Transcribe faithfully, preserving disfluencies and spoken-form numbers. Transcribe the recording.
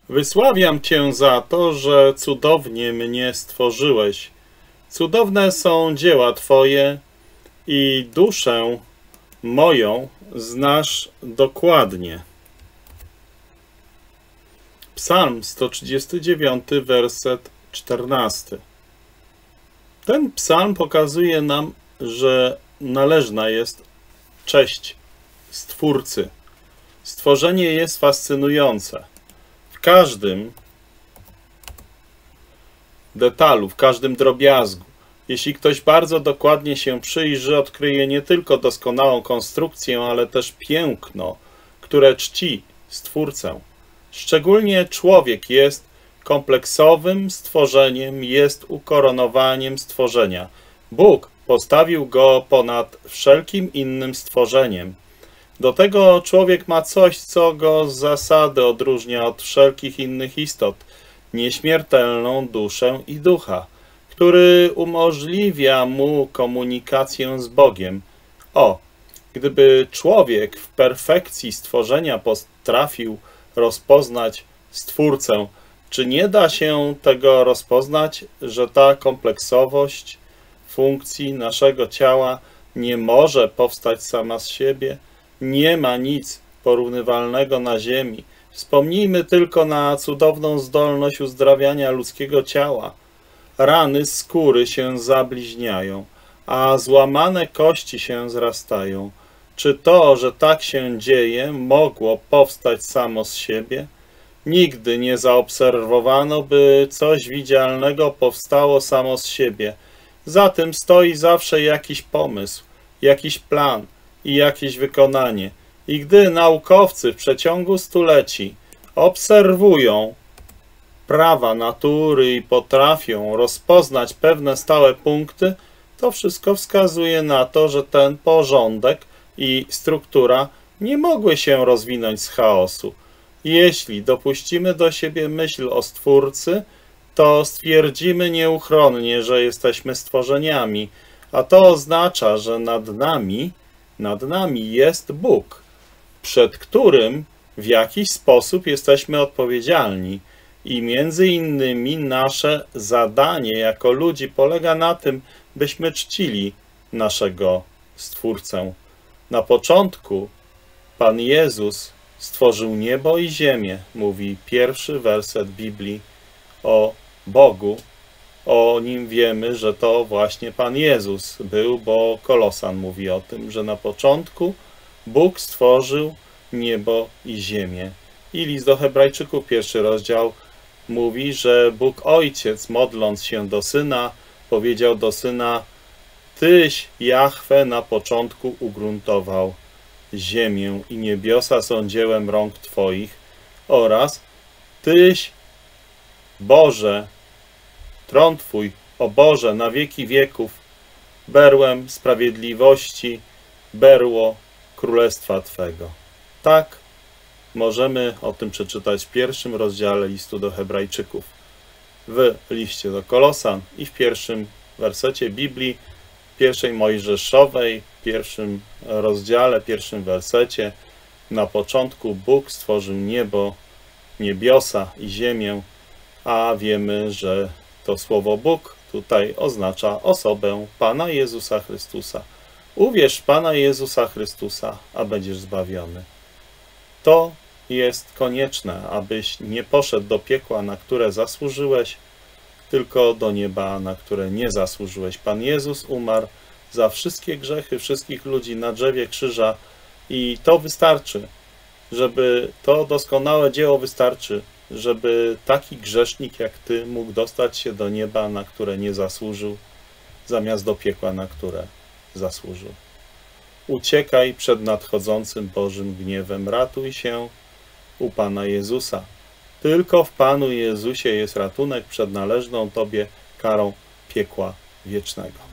Wysławiam Cię za to, że cudownie mnie stworzyłeś. Cudowne są dzieła Twoje i duszę moją znasz dokładnie. Psalm sto trzydziesty dziewiąty, werset czternasty. Ten psalm pokazuje nam, że należna jest cześć Stwórcy. Stworzenie jest fascynujące. W każdym detalu, w każdym drobiazgu. Jeśli ktoś bardzo dokładnie się przyjrzy, odkryje nie tylko doskonałą konstrukcję, ale też piękno, które czci Stwórcę. Szczególnie człowiek jest kompleksowym stworzeniem, jest ukoronowaniem stworzenia. Bóg postawił go ponad wszelkim innym stworzeniem. Do tego człowiek ma coś, co go z zasady odróżnia od wszelkich innych istot. Nieśmiertelną duszę i ducha, który umożliwia mu komunikację z Bogiem. O, gdyby człowiek w perfekcji stworzenia potrafił rozpoznać Stwórcę, czy nie da się tego rozpoznać, że ta kompleksowość funkcji naszego ciała nie może powstać sama z siebie? Nie ma nic porównywalnego na ziemi. Wspomnijmy tylko na cudowną zdolność uzdrawiania ludzkiego ciała. Rany skóry się zabliźniają, a złamane kości się zrastają. Czy to, że tak się dzieje, mogło powstać samo z siebie? Nigdy nie zaobserwowano, by coś widzialnego powstało samo z siebie. Za tym stoi zawsze jakiś pomysł, jakiś plan i jakieś wykonanie. I gdy naukowcy w przeciągu stuleci obserwują prawa natury i potrafią rozpoznać pewne stałe punkty, to wszystko wskazuje na to, że ten porządek i struktura nie mogły się rozwinąć z chaosu. Jeśli dopuścimy do siebie myśl o Stwórcy, to stwierdzimy nieuchronnie, że jesteśmy stworzeniami, a to oznacza, że nad nami, nad nami jest Bóg, przed którym w jakiś sposób jesteśmy odpowiedzialni i między innymi nasze zadanie jako ludzi polega na tym, byśmy czcili naszego Stwórcę. Na początku Pan Jezus stworzył niebo i ziemię, mówi pierwszy werset Biblii o Bogu. O nim wiemy, że to właśnie Pan Jezus był, bo Kolosan mówi o tym, że na początku Bóg stworzył niebo i ziemię. I list do Hebrajczyków, pierwszy rozdział, mówi, że Bóg Ojciec, modląc się do Syna, powiedział do Syna: Tyś, Jahwe, na początku ugruntował ziemię i niebiosa są dziełem rąk Twoich, oraz Tyś, Boże, tron Twój, o Boże, na wieki wieków, berłem sprawiedliwości, berło królestwa Twego. Tak możemy o tym przeczytać w pierwszym rozdziale listu do Hebrajczyków, w liście do Kolosan i w pierwszym wersecie Biblii, pierwszej Mojżeszowej, pierwszym rozdziale, pierwszym wersecie. Na początku Bóg stworzył niebo, niebiosa i ziemię, a wiemy, że to słowo Bóg tutaj oznacza osobę Pana Jezusa Chrystusa. Uwierz w Pana Jezusa Chrystusa, a będziesz zbawiony. To jest konieczne, abyś nie poszedł do piekła, na które zasłużyłeś, tylko do nieba, na które nie zasłużyłeś. Pan Jezus umarł za wszystkie grzechy wszystkich ludzi na drzewie krzyża i to wystarczy, żeby to doskonałe dzieło wystarczy, żeby taki grzesznik jak ty mógł dostać się do nieba, na które nie zasłużył, zamiast do piekła, na które zasłużył. Uciekaj przed nadchodzącym Bożym gniewem, ratuj się u Pana Jezusa. Tylko w Panu Jezusie jest ratunek przed należną Tobie karą piekła wiecznego.